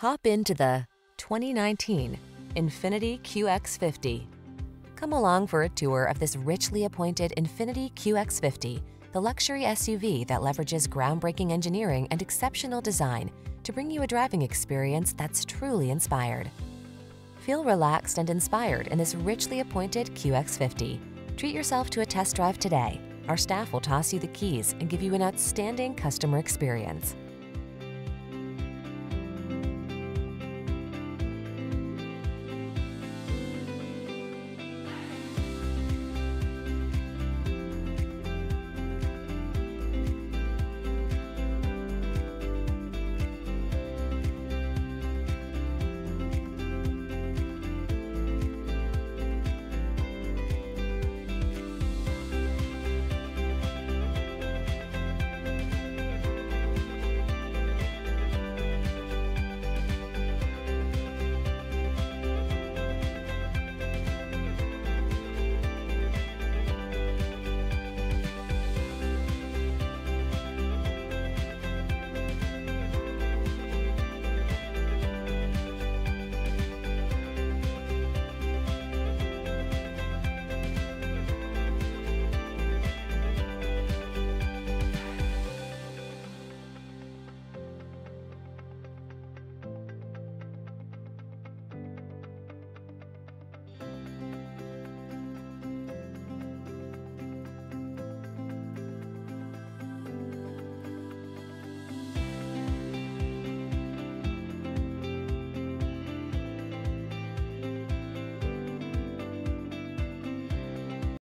Hop into the 2019 INFINITI QX50. Come along for a tour of this richly appointed INFINITI QX50, the luxury SUV that leverages groundbreaking engineering and exceptional design to bring you a driving experience that's truly inspired. Feel relaxed and inspired in this richly appointed QX50. Treat yourself to a test drive today. Our staff will toss you the keys and give you an outstanding customer experience.